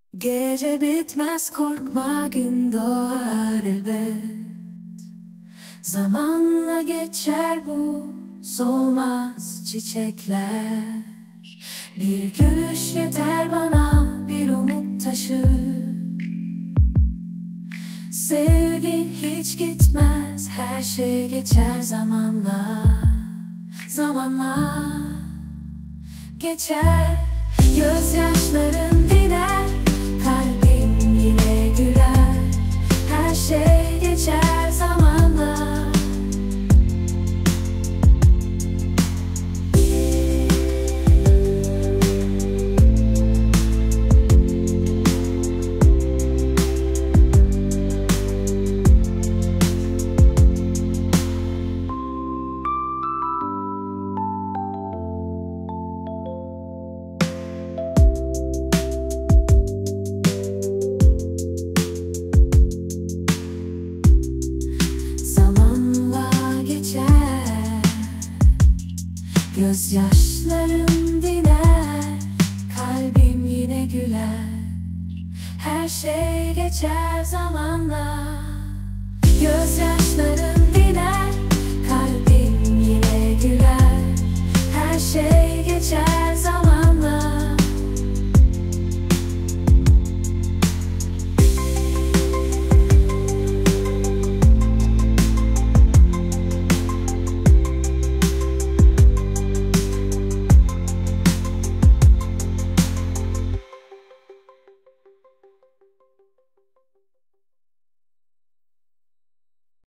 Gece bitmez korkma, gün doğar elbet. Zamanla geçer bu solmaz çiçekler. Bir gülüş yeter bana, bir umut taşır. Sevgi hiç gitmez, her şey geçer zamanla. Zamanla geçer, gözyaşların diner, kalbim yine güler. Her şey geçer zamanla. Gözyaşlarım diner, kalbim yine güler. Her şey geçer zamanla. Gözyaşlarım diner, kalbim yine güler. Her şey geçer